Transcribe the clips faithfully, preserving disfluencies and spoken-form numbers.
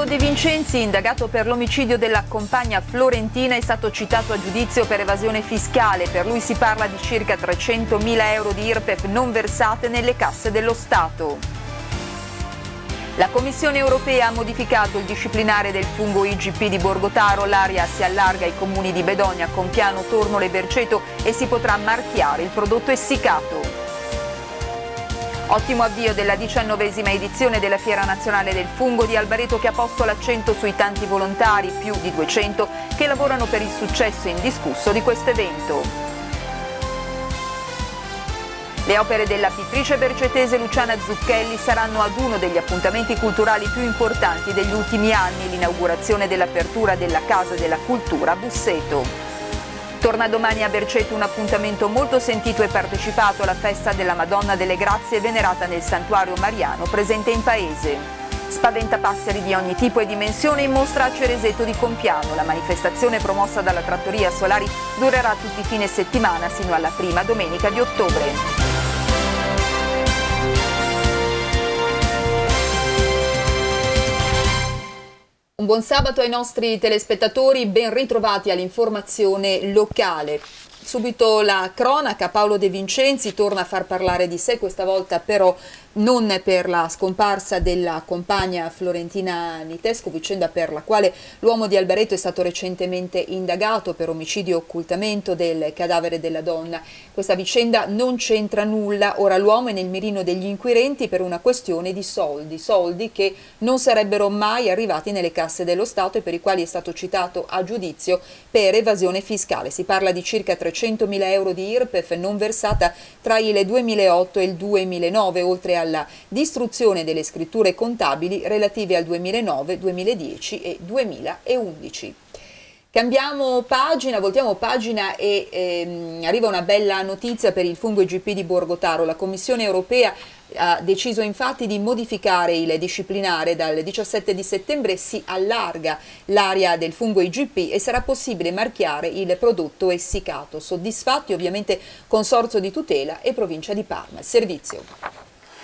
De Vincenzi, indagato per l'omicidio della compagna Florentina, è stato citato a giudizio per evasione fiscale. Per lui si parla di circa trecentomila euro di I R P E F non versate nelle casse dello Stato. La Commissione europea ha modificato il disciplinare del fungo I G P di Borgotaro. L'area si allarga ai comuni di Bedogna, Compiano, Tornolo e Berceto e si potrà marchiare il prodotto essiccato. Ottimo avvio della diciannovesima edizione della Fiera Nazionale del Fungo di Albareto, che ha posto l'accento sui tanti volontari, più di duecento, che lavorano per il successo indiscusso di questo evento. Le opere della pittrice bercetese Luciana Zucchelli saranno ad uno degli appuntamenti culturali più importanti degli ultimi anni, l'inaugurazione dell'apertura della Casa della Cultura a Busseto. Torna domani a Berceto un appuntamento molto sentito e partecipato alla festa della Madonna delle Grazie venerata nel santuario mariano presente in paese. Spaventapasseri di ogni tipo e dimensione in mostra a Cereseto di Compiano. La manifestazione promossa dalla Trattoria Solari durerà tutti i fine settimana sino alla prima domenica di ottobre. Un buon sabato ai nostri telespettatori, ben ritrovati all'informazione locale. Subito la cronaca. Paolo De Vincenzi torna a far parlare di sé, questa volta però non per la scomparsa della compagna Florentina Nitesco, vicenda per la quale l'uomo di Albareto è stato recentemente indagato per omicidio e occultamento del cadavere della donna. Questa vicenda non c'entra nulla, ora l'uomo è nel mirino degli inquirenti per una questione di soldi, soldi che non sarebbero mai arrivati nelle casse dello Stato e per i quali è stato citato a giudizio per evasione fiscale. Si parla di circa trecentomila euro di I R P E F non versata tra il duemilaotto e il duemilanove, oltre alla distruzione delle scritture contabili relative al duemilanove, duemiladieci e duemilaundici. Cambiamo pagina, voltiamo pagina e ehm, arriva una bella notizia per il fungo I G P di Borgotaro. La Commissione europea ha deciso infatti di modificare il disciplinare. Dal diciassette di settembre si allarga l'area del fungo I G P e sarà possibile marchiare il prodotto essiccato. Soddisfatti ovviamente Consorzio di Tutela e Provincia di Parma. Servizio.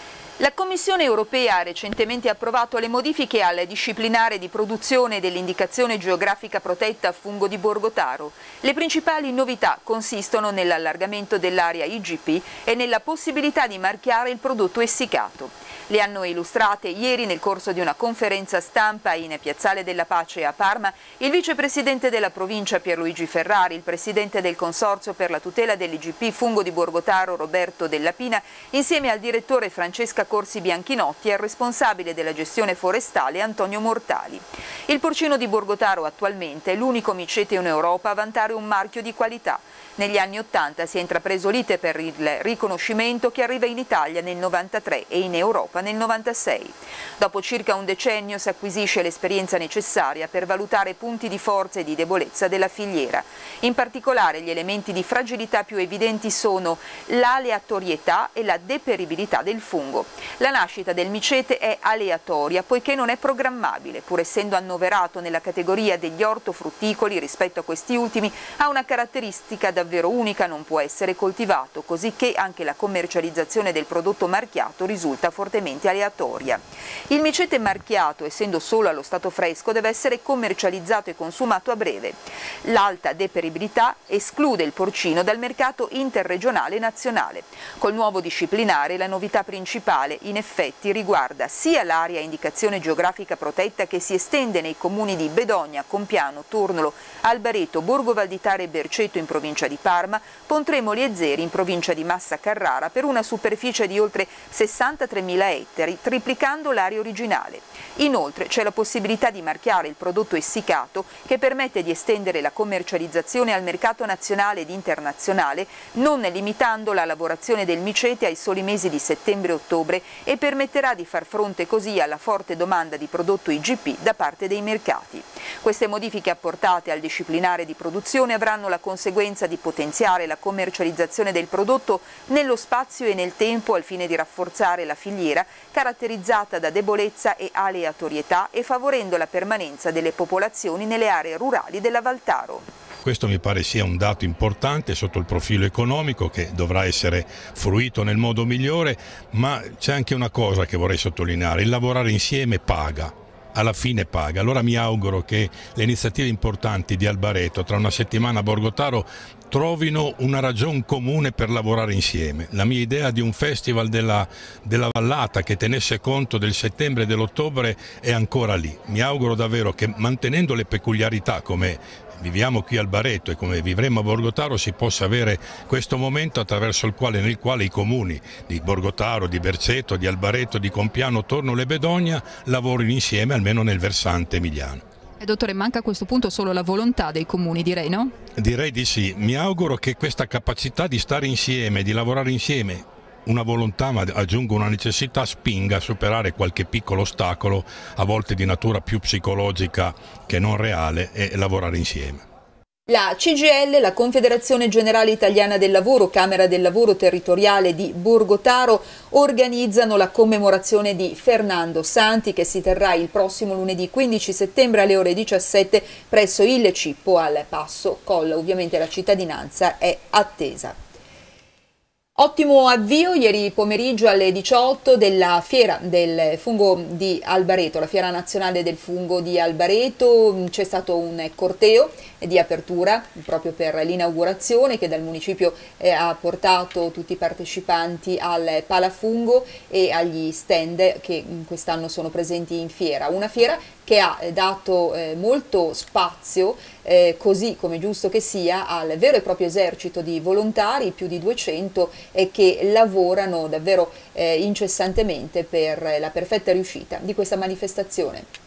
La Commissione europea ha recentemente approvato le modifiche al disciplinare di produzione dell'indicazione geografica protetta fungo di Borgotaro. Le principali novità consistono nell'allargamento dell'area I G P e nella possibilità di marchiare il prodotto essiccato. Le hanno illustrate ieri nel corso di una conferenza stampa in Piazzale della Pace a Parma il vicepresidente della provincia Pierluigi Ferrari, il presidente del Consorzio per la tutela dell'I G P fungo di Borgotaro Roberto Della Pina, insieme al direttore Francesca Corsi Bianchinotti e al responsabile della gestione forestale Antonio Mortali. Il porcino di Borgotaro attualmente è l'unico micete in Europa a vantare un marchio di qualità. Negli anni Ottanta si è intrapreso l'iter per il riconoscimento che arriva in Italia nel novantatré e in Europa nel novantasei. Dopo circa un decennio si acquisisce l'esperienza necessaria per valutare punti di forza e di debolezza della filiera. In particolare gli elementi di fragilità più evidenti sono l'aleatorietà e la deperibilità del fungo. La nascita del micete è aleatoria poiché non è programmabile, pur essendo annoverato nella categoria degli ortofrutticoli rispetto a questi ultimi, ha una caratteristica davvero unica: non può essere coltivato, così che anche la commercializzazione del prodotto marchiato risulta fortemente aleatoria. Il micete marchiato, essendo solo allo stato fresco, deve essere commercializzato e consumato a breve. L'alta deperibilità esclude il porcino dal mercato interregionale e nazionale. Col nuovo disciplinare la novità principale in effetti riguarda sia l'area indicazione geografica protetta che si estende nei comuni di Bedogna, Compiano, Tornolo, Albareto, Borgo Valditare e Berceto in provincia di Parma, Pontremoli e Zeri in provincia di Massa Carrara per una superficie di oltre sessantatremila ettari, triplicando l'area originale. Inoltre c'è la possibilità di marchiare il prodotto essiccato che permette di estendere la commercializzazione al mercato nazionale ed internazionale, non limitando la lavorazione del micete ai soli mesi di settembre e ottobre, e permetterà di far fronte così alla forte domanda di prodotto I G P da parte dei mercati. Queste modifiche apportate al disciplinare di produzione avranno la conseguenza di potenziare la commercializzazione del prodotto nello spazio e nel tempo al fine di rafforzare la filiera caratterizzata da debolezza e aleatorietà e favorendo la permanenza delle popolazioni nelle aree rurali della Valtaro. Questo mi pare sia un dato importante sotto il profilo economico che dovrà essere fruito nel modo migliore, ma c'è anche una cosa che vorrei sottolineare: il lavorare insieme paga. alla fine paga. Allora mi auguro che le iniziative importanti di Albareto tra una settimana a Borgotaro trovino una ragione comune per lavorare insieme. La mia idea di un festival della, della vallata che tenesse conto del settembre e dell'ottobre è ancora lì. Mi auguro davvero che, mantenendo le peculiarità come viviamo qui a Albareto e come vivremo a Borgotaro, si possa avere questo momento attraverso il quale, nel quale i comuni di Borgotaro, di Berceto, di Albareto, di Compiano, Torno e Bedonia lavorino insieme, almeno nel versante emiliano. E dottore, manca a questo punto solo la volontà dei comuni, direi, no? Direi di sì. Mi auguro che questa capacità di stare insieme, di lavorare insieme, una volontà, ma aggiungo una necessità, spinga a superare qualche piccolo ostacolo, a volte di natura più psicologica che non reale, e lavorare insieme. La C G I L, la Confederazione Generale Italiana del Lavoro, Camera del Lavoro Territoriale di Borgotaro, organizzano la commemorazione di Fernando Santi, che si terrà il prossimo lunedì quindici settembre alle ore diciassette presso il Cippo al Passo Colla. Ovviamente la cittadinanza è attesa. Ottimo avvio ieri pomeriggio alle diciotto della fiera del fungo di Albareto, la fiera nazionale del fungo di Albareto. C'è stato un corteo di apertura proprio per l'inaugurazione che dal municipio eh, ha portato tutti i partecipanti al palafungo e agli stand che quest'anno sono presenti in fiera. Una fiera che ha dato eh, molto spazio, eh, così come giusto che sia, al vero e proprio esercito di volontari, più di duecento, e che lavorano davvero eh, incessantemente per la perfetta riuscita di questa manifestazione.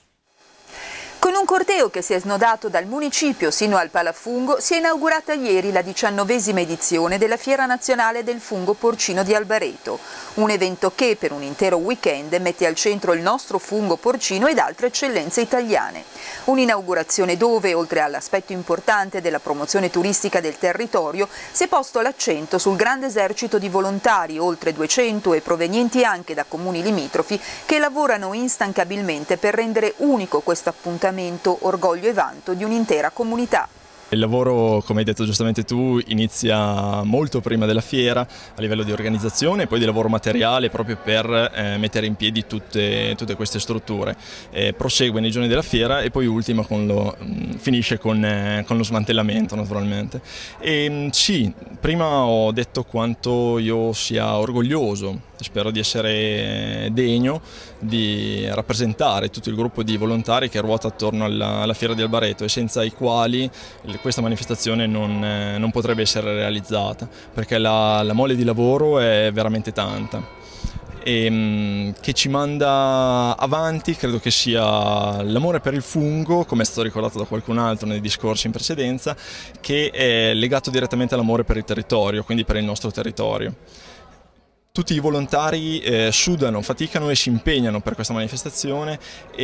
Con un corteo che si è snodato dal municipio sino al palafungo, si è inaugurata ieri la diciannovesima edizione della Fiera Nazionale del Fungo Porcino di Albareto, un evento che per un intero weekend mette al centro il nostro fungo porcino ed altre eccellenze italiane. Un'inaugurazione dove, oltre all'aspetto importante della promozione turistica del territorio, si è posto l'accento sul grande esercito di volontari, oltre duecento e provenienti anche da comuni limitrofi, che lavorano instancabilmente per rendere unico questo appuntamento, orgoglio e vanto di un'intera comunità. Il lavoro, come hai detto giustamente tu, inizia molto prima della fiera a livello di organizzazione e poi di lavoro materiale proprio per eh, mettere in piedi tutte, tutte queste strutture. Eh, prosegue nei giorni della fiera e poi ultima con lo, mh, finisce con, eh, con lo smantellamento naturalmente. E, mh, sì, prima ho detto quanto io sia orgoglioso, spero di essere degno di rappresentare tutto il gruppo di volontari che ruota attorno alla, alla Fiera di Albareto e senza i quali questa manifestazione non, eh, non potrebbe essere realizzata, perché la, la mole di lavoro è veramente tanta e mh, che ci manda avanti credo che sia l'amore per il fungo, come è stato ricordato da qualcun altro nei discorsi in precedenza, che è legato direttamente all'amore per il territorio, quindi per il nostro territorio. Tutti i volontari eh, sudano, faticano e si impegnano per questa manifestazione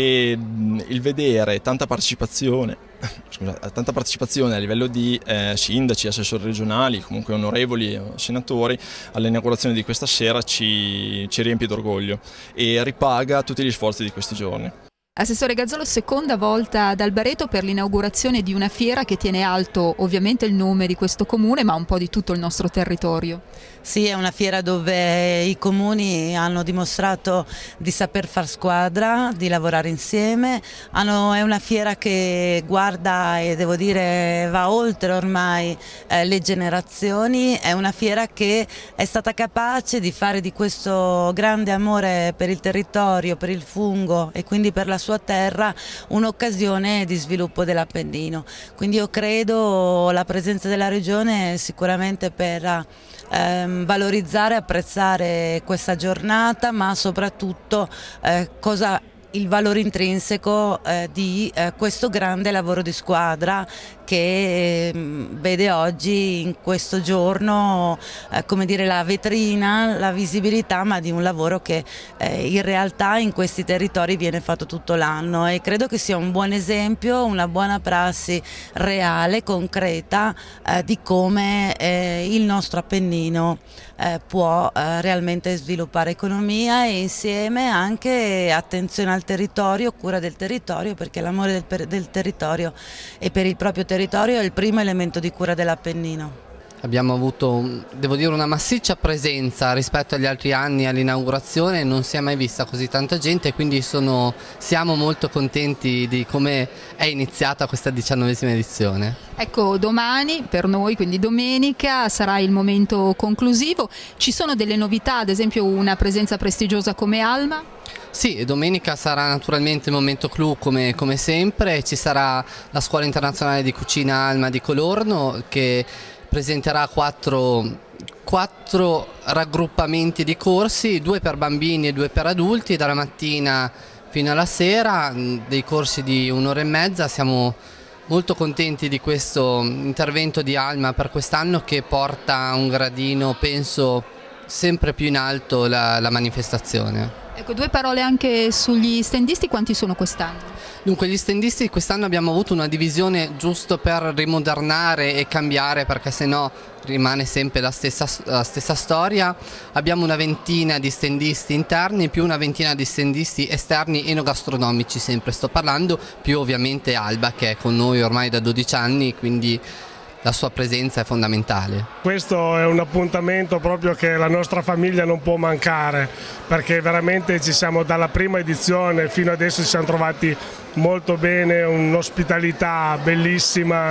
e mh, il vedere tanta partecipazione, scusa, tanta partecipazione a livello di eh, sindaci, assessori regionali, comunque onorevoli senatori all'inaugurazione di questa sera ci, ci riempie d'orgoglio e ripaga tutti gli sforzi di questi giorni. Assessore Gazzolo, seconda volta ad Albareto per l'inaugurazione di una fiera che tiene alto ovviamente il nome di questo comune, ma un po' di tutto il nostro territorio. Sì, è una fiera dove i comuni hanno dimostrato di saper far squadra, di lavorare insieme. Hanno, è una fiera che guarda e devo dire va oltre ormai eh, le generazioni, è una fiera che è stata capace di fare di questo grande amore per il territorio, per il fungo e quindi per la sua terra un'occasione di sviluppo dell'Appennino. Quindi io credo la presenza della Regione sicuramente per ehm, valorizzare e apprezzare questa giornata, ma soprattutto eh, cosa il valore intrinseco eh, di eh, questo grande lavoro di squadra che eh, vede oggi in questo giorno eh, come dire, la vetrina, la visibilità, ma di un lavoro che eh, in realtà in questi territori viene fatto tutto l'anno e credo che sia un buon esempio, una buona prassi reale, concreta eh, di come eh, il nostro Appennino eh, può eh, realmente sviluppare economia e insieme anche attenzione al territorio, cura del territorio, perché l'amore del, del territorio e per il proprio territorio è il primo elemento di cura dell'Appennino. abbiamo avuto, devo dire, una massiccia presenza rispetto agli altri anni all'inaugurazione, non si è mai vista così tanta gente, quindi sono, siamo molto contenti di come è iniziata questa diciannovesima edizione. Ecco, domani per noi, quindi domenica, sarà il momento conclusivo. Ci sono delle novità, ad esempio una presenza prestigiosa come Alma? Sì, domenica sarà naturalmente il momento clou come, come sempre, ci sarà la Scuola Internazionale di Cucina Alma di Colorno che presenterà quattro, quattro raggruppamenti di corsi, due per bambini e due per adulti, dalla mattina fino alla sera, dei corsi di un'ora e mezza. Siamo molto contenti di questo intervento di Alma per quest'anno che porta un gradino, penso, sempre più in alto la, la manifestazione. Ecco, due parole anche sugli standisti, quanti sono quest'anno? Dunque, gli standisti quest'anno abbiamo avuto una divisione giusto per rimodernare e cambiare, perché sennò rimane sempre la stessa, la stessa storia. Abbiamo una ventina di standisti interni più una ventina di standisti esterni enogastronomici, sempre sto parlando, più ovviamente Alba che è con noi ormai da dodici anni, quindi la sua presenza è fondamentale. Questo è un appuntamento proprio che la nostra famiglia non può mancare, perché veramente ci siamo dalla prima edizione fino adesso ci siamo trovati molto bene, un'ospitalità bellissima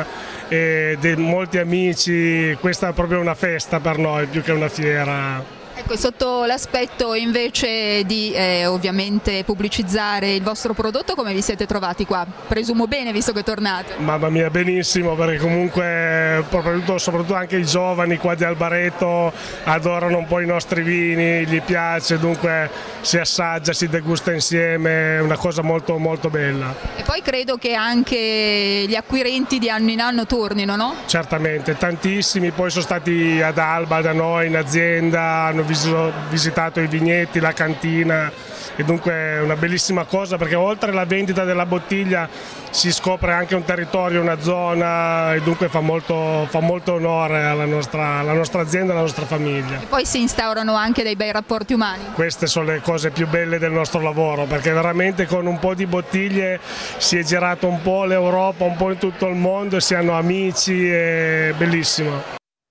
e molti amici. Questa è proprio una festa per noi più che una fiera. Ecco, sotto l'aspetto invece di eh, ovviamente pubblicizzare il vostro prodotto, come vi siete trovati qua? Presumo bene, visto che tornate. Mamma mia, benissimo, perché comunque soprattutto anche i giovani qua di Albareto adorano un po' i nostri vini, gli piace, dunque si assaggia, si degusta insieme, è una cosa molto molto bella. E poi credo che anche gli acquirenti di anno in anno tornino, no? Certamente, tantissimi, poi sono stati ad Alba da noi in azienda, hanno visitato i vigneti, la cantina, e dunque è una bellissima cosa perché oltre alla vendita della bottiglia si scopre anche un territorio, una zona, e dunque fa molto, fa molto onore alla nostra, alla nostra azienda e alla nostra famiglia. E poi si instaurano anche dei bei rapporti umani. Queste sono le cose più belle del nostro lavoro, perché veramente con un po' di bottiglie si è girato un po' l'Europa, un po' in tutto il mondo, si hanno amici, è bellissimo.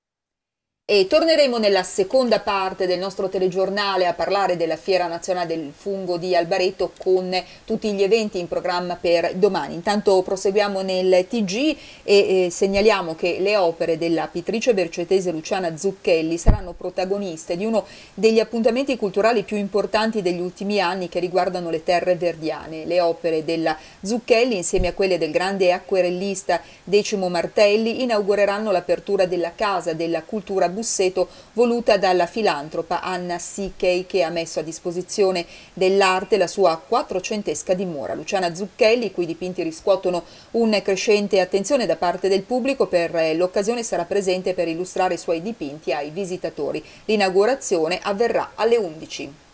E torneremo nella seconda parte del nostro telegiornale a parlare della Fiera Nazionale del Fungo di Albareto con tutti gli eventi in programma per domani. Intanto proseguiamo nel T G e eh, segnaliamo che le opere della pittrice bercetese Luciana Zucchelli saranno protagoniste di uno degli appuntamenti culturali più importanti degli ultimi anni che riguardano le terre verdiane. Le opere della Zucchelli, insieme a quelle del grande acquerellista Decimo Martelli, inaugureranno l'apertura della Casa della Cultura Busseto, voluta dalla filantropa Anna Sichei, che ha messo a disposizione dell'arte la sua quattrocentesca dimora. Luciana Zucchelli, i cui dipinti riscuotono un crescente attenzione da parte del pubblico, per l'occasione sarà presente per illustrare i suoi dipinti ai visitatori. L'inaugurazione avverrà alle undici.